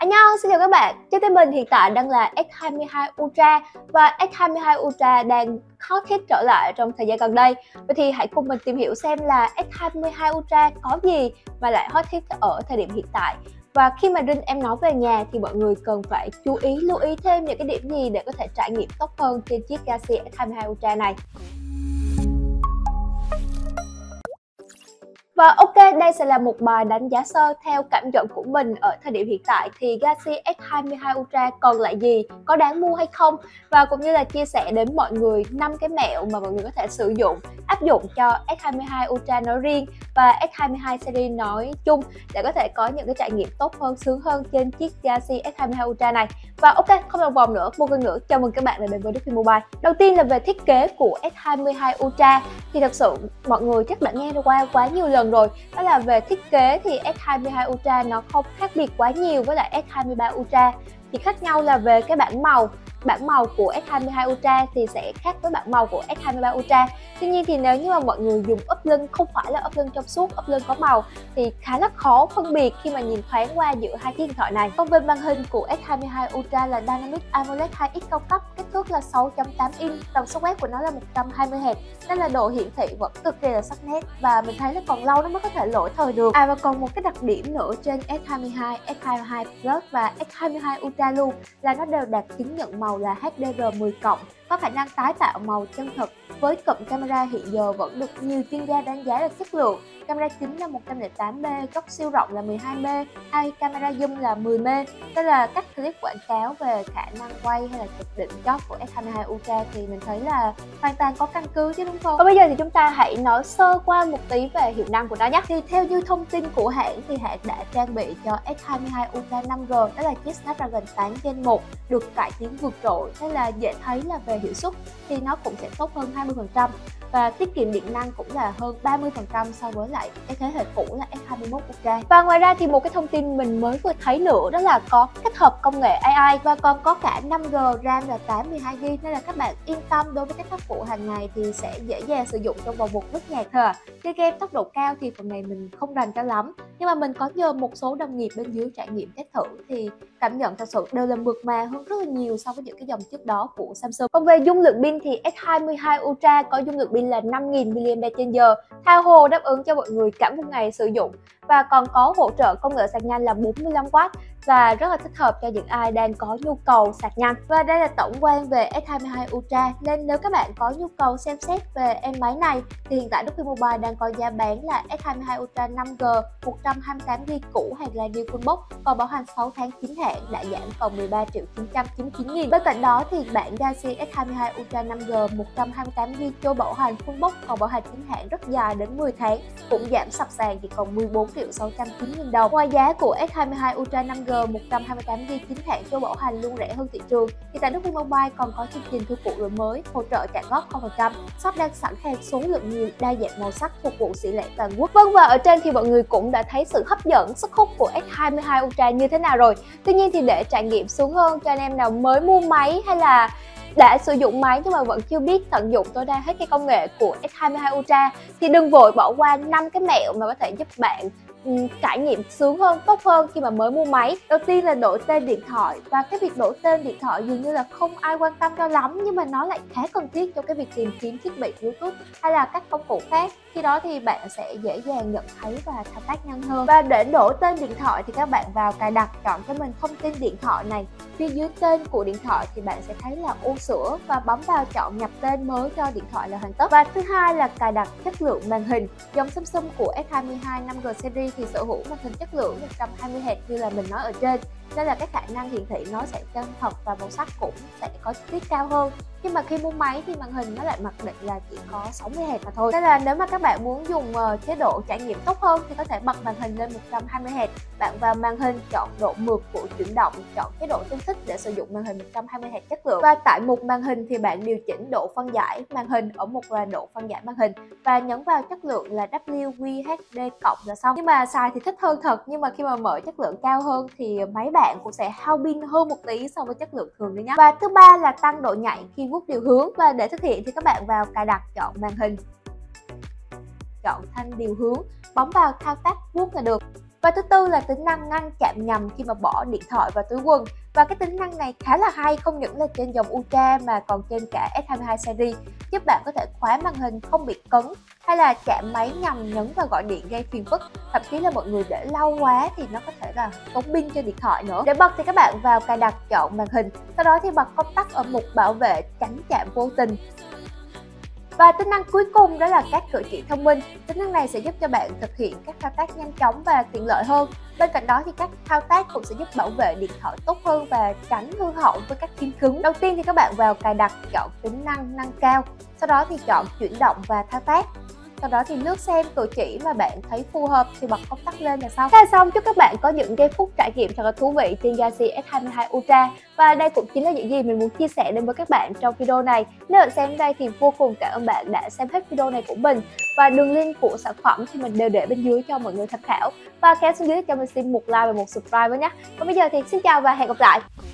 Annyeong, xin chào các bạn. Trên tay mình hiện tại đang là S22 Ultra và S22 Ultra đang hot hit trở lại trong thời gian gần đây. Vậy thì hãy cùng mình tìm hiểu xem là S22 Ultra có gì mà lại hot hit ở thời điểm hiện tại. Và khi mà Rin em nói về nhà thì mọi người cần phải lưu ý thêm những cái điểm gì để có thể trải nghiệm tốt hơn trên chiếc Galaxy S22 Ultra này. Và ok, đây sẽ là một bài đánh giá sơ theo cảm nhận của mình ở thời điểm hiện tại thì Galaxy S22 Ultra còn lại gì, có đáng mua hay không, và cũng như là chia sẻ đến mọi người 5 cái mẹo mà mọi người có thể sử dụng, áp dụng cho S22 Ultra nói riêng và S22 series nói chung để có thể có những cái trải nghiệm tốt hơn, sướng hơn trên chiếc Galaxy S22 Ultra này. Và ok, không lòng vòng nữa, một lần nữa chào mừng các bạn đã đến với Đức Phi Mobile. Đầu tiên là về thiết kế của S22 Ultra thì thật sự mọi người chắc đã nghe qua quá nhiều lần rồi. Đó là về thiết kế thì S22 Ultra nó không khác biệt quá nhiều với lại S23 Ultra. Chỉ khác nhau là về cái bảng màu. Bảng màu của S22 Ultra thì sẽ khác với bảng màu của S23 Ultra. Tuy nhiên thì nếu như mà mọi người dùng ốp lưng không phải là ốp lưng trong suốt, ốp lưng có màu thì khá là khó phân biệt khi mà nhìn thoáng qua giữa hai chiếc điện thoại này. Còn về màn hình của S22 Ultra là Dynamic AMOLED 2X cao cấp, kích thước là 6.8 inch, tần số quét của nó là 120Hz, nên là độ hiển thị vẫn cực kỳ là sắc nét và mình thấy là còn lâu nó mới có thể lỗi thời được. Và còn một cái đặc điểm nữa trên S22, S22 Plus và S22 Ultra luôn là nó đều đạt chứng nhận màu là HDR10+, có khả năng tái tạo màu chân thực. Với cụm camera hiện giờ vẫn được nhiều chuyên gia đánh giá là chất lượng. Camera chính là 108p, góc siêu rộng là 12p, hay camera zoom là 10p. Đây là các clip quảng cáo về khả năng quay hay là chụp đỉnh chóp của S22 Ultra thì mình thấy là hoàn toàn có căn cứ chứ đúng không? Và bây giờ thì chúng ta hãy nói sơ qua một tí về hiệu năng của nó nhé. Thì theo như thông tin của hãng thì hãng đã trang bị cho S22 Ultra 5G, đó là chiếc Snapdragon 8 Gen 1 được cải tiến vượt trội. Thế là dễ thấy là về hiệu suất thì nó cũng sẽ tốt hơn 20%. Và tiết kiệm điện năng cũng là hơn 30% so với lại cái thế hệ cũ là S21 Ultra. Và ngoài ra thì một cái thông tin mình mới vừa thấy nữa đó là có kết hợp công nghệ AI và còn có cả 5G RAM là 812GB, nên là các bạn yên tâm đối với các tác vụ hàng ngày thì sẽ dễ dàng sử dụng trong vòng một lướt nhạc thôi à. Chơi game tốc độ cao thì phần này mình không rành cho lắm, nhưng mà mình có nhờ một số đồng nghiệp bên dưới trải nghiệm test thử thì cảm nhận thật sự đều là mượt mà hơn rất là nhiều so với những cái dòng trước đó của Samsung. Còn về dung lượng pin thì S22 Ultra có dung lượng pin là 5000 mAh, tha hồ đáp ứng cho mọi người cả một ngày sử dụng và còn có hỗ trợ công nghệ sạc nhanh là 45W và rất là thích hợp cho những ai đang có nhu cầu sạc nhanh. Và đây là tổng quan về S22 Ultra, nên nếu các bạn có nhu cầu xem xét về em máy này thì hiện tại Đức Phi Mobile đang có giá bán là S22 Ultra 5G 128GB cũ hàng là new full box, còn bảo hành 6 tháng chính hãng đã giảm còn 13.999.000. Bên cạnh đó thì bản Galaxy S22 Ultra 5G 128GB cho bảo hành full box còn bảo hành chính hãng rất dài đến 10 tháng cũng giảm sập sàn chỉ còn 14.690.000 đồng. Ngoài giá của S22 Ultra 5G 128GB chính hãng cho bảo hành luôn rẻ hơn thị trường thì tại Đức Phi Mobile còn có chương trình thu phụ đổi mới, hỗ trợ trả góp 0%. Shop đang sẵn hàng số lượng nhiều, đa dạng màu sắc phục vụ sỉ lẻ toàn quốc. Vâng, và ở trên thì mọi người cũng đã thấy sự hấp dẫn, sức hút của S22 Ultra như thế nào rồi. Tuy nhiên thì để trải nghiệm sướng hơn cho anh em nào mới mua máy hay là đã sử dụng máy nhưng mà vẫn chưa biết tận dụng tối đa hết cái công nghệ của S22 Ultra thì đừng vội bỏ qua 5 cái mẹo mà có thể giúp bạn trải nghiệm sướng hơn, tốt hơn khi mà mới mua máy. Đầu tiên là đổi tên điện thoại, và cái việc đổi tên điện thoại dường như là không ai quan tâm cho lắm nhưng mà nó lại khá cần thiết cho cái việc tìm kiếm thiết bị Bluetooth hay là các công cụ khác. Khi đó thì bạn sẽ dễ dàng nhận thấy và thao tác nhanh hơn. Và để đổi tên điện thoại thì các bạn vào cài đặt, chọn cho mình thông tin điện thoại này. Phía dưới tên của điện thoại thì bạn sẽ thấy là ô sửa và bấm vào chọn nhập tên mới cho điện thoại là hoàn tất. Và thứ hai là cài đặt chất lượng màn hình. Dòng Samsung của S22 5G series thì sở hữu màn hình chất lượng 120Hz như là mình nói ở trên, nên là cái khả năng hiển thị nó sẽ chân thật và màu sắc cũng sẽ có chi tiết cao hơn. Nhưng mà khi mua máy thì màn hình nó lại mặc định là chỉ có 60Hz mà thôi. Nên là nếu mà các bạn muốn dùng chế độ trải nghiệm tốt hơn thì có thể bật màn hình lên 120Hz. Bạn vào màn hình, chọn độ mượt của chuyển động, chọn chế độ tương thích để sử dụng màn hình 120Hz chất lượng. Và tại mục màn hình thì bạn điều chỉnh độ phân giải màn hình ở mục là độ phân giải màn hình và nhấn vào chất lượng là WQHD+ là xong. Nhưng mà xài thì thích hơn thật, nhưng mà khi mà mở chất lượng cao hơn thì máy bạn cũng sẽ hao pin hơn một tí so với chất lượng thường đấy nhé. Và thứ ba là tăng độ nhạy khi vuốt điều hướng, và để thực hiện thì các bạn vào cài đặt, chọn màn hình, chọn thanh điều hướng, bấm vào thao tác vuốt là được. Và thứ tư là tính năng ngăn chạm nhầm khi mà bỏ điện thoại vào túi quần. Và cái tính năng này khá là hay, không những là trên dòng Ultra mà còn trên cả S22 series, giúp bạn có thể khóa màn hình không bị cấn hay là chạm máy nhầm nhấn vào gọi điện gây phiền phức. Thậm chí là mọi người để lâu quá thì nó có thể là tốn pin trên điện thoại nữa. Để bật thì các bạn vào cài đặt, chọn màn hình, sau đó thì bật công tắc ở mục bảo vệ tránh chạm vô tình. Và tính năng cuối cùng đó là các cử chỉ thông minh. Tính năng này sẽ giúp cho bạn thực hiện các thao tác nhanh chóng và tiện lợi hơn. Bên cạnh đó thì các thao tác cũng sẽ giúp bảo vệ điện thoại tốt hơn và tránh hư hỏng với các phím cứng. Đầu tiên thì các bạn vào cài đặt, chọn tính năng nâng cao, sau đó thì chọn chuyển động và thao tác. Sau đó thì lướt xem cử chỉ mà bạn thấy phù hợp thì bật công tắc lên là xong. Thế là xong, chúc các bạn có những giây phút trải nghiệm thật là thú vị trên Galaxy S22 Ultra. Và đây cũng chính là những gì mình muốn chia sẻ đến với các bạn trong video này. Nếu bạn xem đây thì vô cùng cảm ơn bạn đã xem hết video này của mình. Và đường link của sản phẩm thì mình đều để bên dưới cho mọi người tham khảo. Và kéo xuống dưới cho mình xin một like và một subscribe với nhé. Còn bây giờ thì xin chào và hẹn gặp lại.